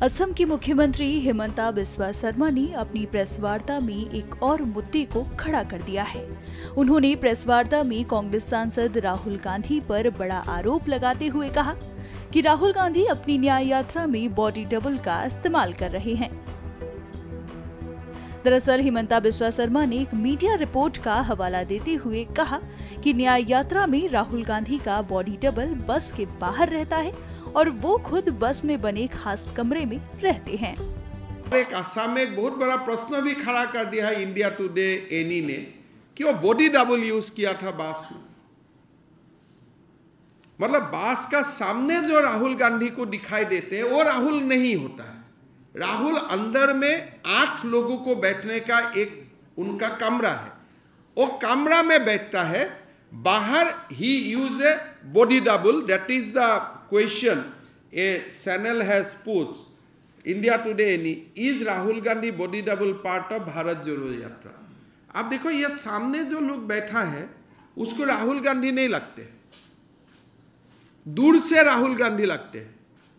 असम की मुख्यमंत्री हिमंता बिस्वा शर्मा ने अपनी प्रेस वार्ता में एक और मुद्दे को खड़ा कर दिया है। उन्होंने प्रेस वार्ता में कांग्रेस सांसद राहुल गांधी पर बड़ा आरोप लगाते हुए कहा कि राहुल गांधी अपनी न्याय यात्रा में बॉडी डबल का इस्तेमाल कर रहे हैं। दरअसल हिमंता बिस्वा शर्मा ने एक मीडिया रिपोर्ट का हवाला देते हुए कहा कि न्याय यात्रा में राहुल गांधी का बॉडी डबल बस के बाहर रहता है और वो खुद बस में बने खास कमरे में रहते हैं। एक असम में एक बहुत बड़ा प्रश्न भी खड़ा कर दिया है इंडिया टुडे एनी ने कि वो बॉडी डबल यूज किया था बस में। मतलब बस का सामने जो राहुल गांधी को दिखाई देते हैं वो राहुल नहीं होता है। राहुल अंदर में 8 लोगों को बैठने का एक उनका कमरा है, वो कमरा में बैठता है। बाहर ही use a body double. That is the question a channel has post India Today any, is Rahul Gandhi body double part of Bharat Jodo Yatra. आप देखो ये सामने जो लोग बैठा है उसको राहुल गांधी नहीं लगते, दूर से राहुल गांधी लगते हैं।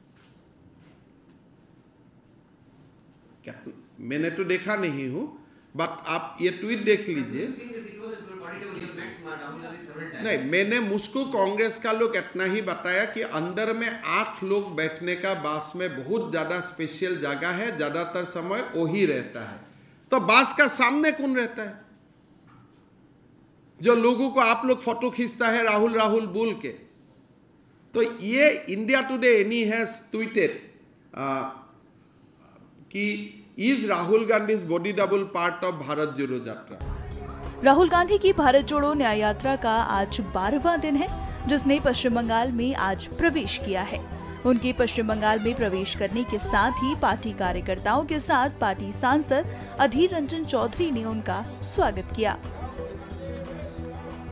मैंने तो देखा नहीं हूं, बट आप ये ट्वीट देख लीजिए। नहीं, मैंने मुझको कांग्रेस का लोग इतना ही बताया कि अंदर में 8 लोग बैठने का बस में बहुत ज्यादा स्पेशल जगह है, ज्यादातर समय वही रहता है। तो बस का सामने कौन रहता है जो लोगों को आप लोग फोटो खींचता है राहुल राहुल बोल के? तो ये India Today any has tweeted कि is Rahul Gandhi body double part of Bharat Jodo Yatra. Rahul Gandhi की भारत जोड़ो न्याय यात्रा का आज 12वां दिन है, जिसने पश्चिम बंगाल में आज प्रवेश किया है। उनके पश्चिम बंगाल में प्रवेश करने के साथ ही पार्टी कार्यकर्ताओं के साथ पार्टी सांसद अधीर रंजन चौधरी ने उनका स्वागत किया।